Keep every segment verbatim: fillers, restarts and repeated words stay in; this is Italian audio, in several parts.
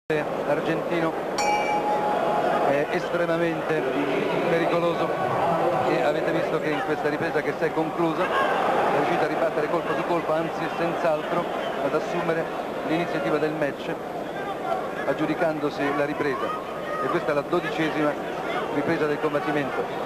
L'argentino è estremamente pericoloso e avete visto che in questa ripresa che si è conclusa è riuscito a ribattere colpo su colpo, anzi senz'altro ad assumere l'iniziativa del match aggiudicandosi la ripresa, e questa è la dodicesima ripresa del combattimento.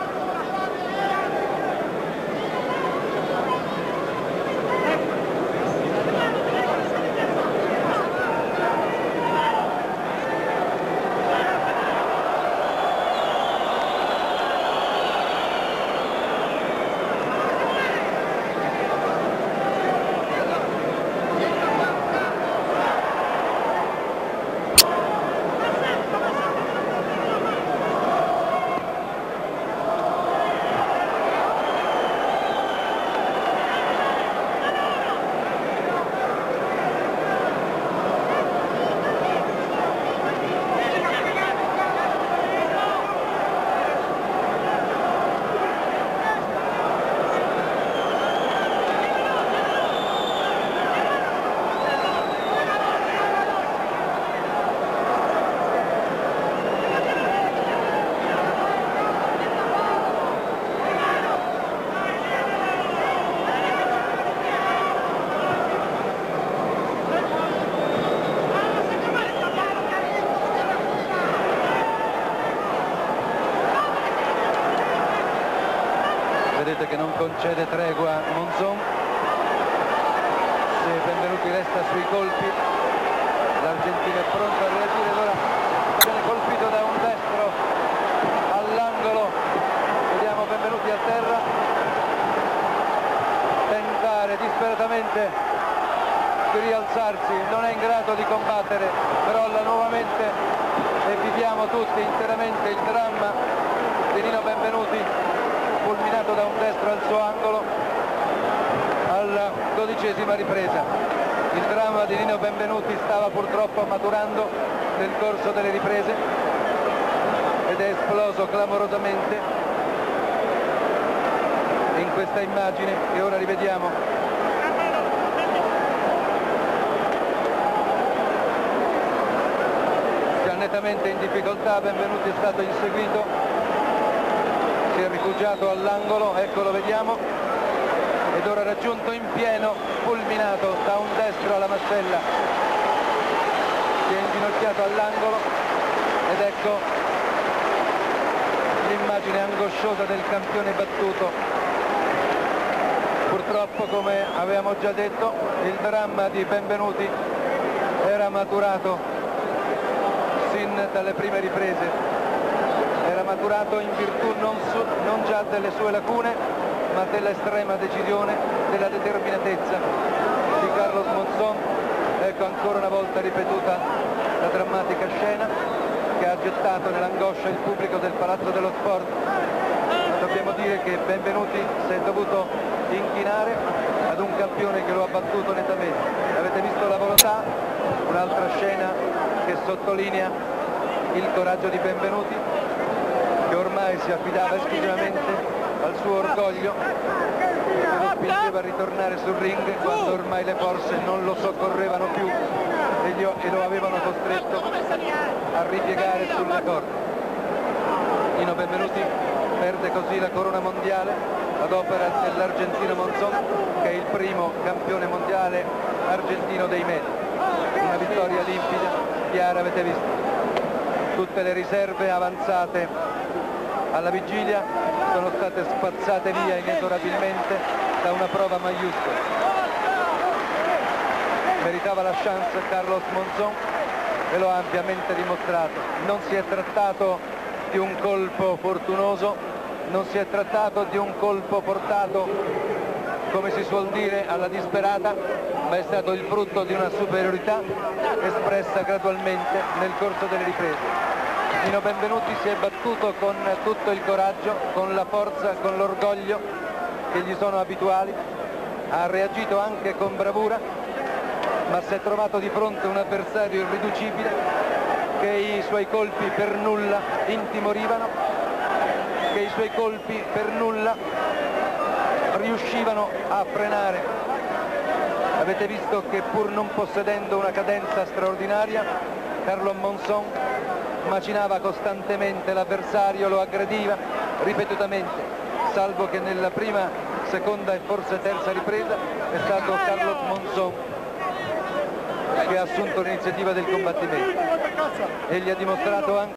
Vedete che non concede tregua Monzon. Se Benvenuti resta sui colpi, l'Argentina è pronta a reagire. Allora viene colpito da un destro all'angolo, vediamo Benvenuti a terra tentare disperatamente di rialzarsi, non è in grado di combattere, crolla nuovamente e viviamo tutti interamente il dramma di Nino Benvenuti, fulminato da un destro al suo angolo alla dodicesima ripresa. Il dramma di Nino Benvenuti stava purtroppo maturando nel corso delle riprese ed è esploso clamorosamente in questa immagine che ora rivediamo. Già nettamente in difficoltà, Benvenuti è stato inseguito, si è rifugiato all'angolo, eccolo vediamo, ed ora raggiunto in pieno, fulminato da un destro alla mascella, si è inginocchiato all'angolo ed ecco l'immagine angosciosa del campione battuto. Purtroppo, come avevamo già detto, il dramma di Benvenuti era maturato sin dalle prime riprese. Era maturato in virtù non, su, non già delle sue lacune, ma dell'estrema decisione, della determinatezza di Carlos Monzon. Ecco ancora una volta ripetuta la drammatica scena che ha gettato nell'angoscia il pubblico del Palazzo dello Sport. Ma dobbiamo dire che Benvenuti si è dovuto inchinare ad un campione che lo ha battuto nettamente. Avete visto la volontà? Un'altra scena che sottolinea il coraggio di Benvenuti, che ormai si affidava esclusivamente al suo orgoglio e lo spingeva a ritornare sul ring quando ormai le forze non lo soccorrevano più e, gli, e lo avevano costretto a ripiegare sulle corde. Nino Benvenuti perde così la corona mondiale ad opera dell'argentino Monzon, che è il primo campione mondiale argentino dei medi. Una vittoria limpida, chiara, avete visto. Tutte le riserve avanzate alla vigilia sono state spazzate via inesorabilmente da una prova maiuscola. Meritava la chance Carlos Monzon e lo ha ampiamente dimostrato. Non si è trattato di un colpo fortunoso, non si è trattato di un colpo portato, come si suol dire, alla disperata, ma è stato il frutto di una superiorità espressa gradualmente nel corso delle riprese. Nino Benvenuti si è battuto con tutto il coraggio, con la forza, con l'orgoglio che gli sono abituali, ha reagito anche con bravura, ma si è trovato di fronte a un avversario irriducibile che i suoi colpi per nulla intimorivano, che i suoi colpi per nulla riuscivano a frenare. Avete visto che pur non possedendo una cadenza straordinaria Carlo Monzon macinava costantemente l'avversario, lo aggrediva ripetutamente, salvo che nella prima, seconda e forse terza ripresa è stato Carlo Monzon che ha assunto l'iniziativa del combattimento. Egli ha dimostrato anche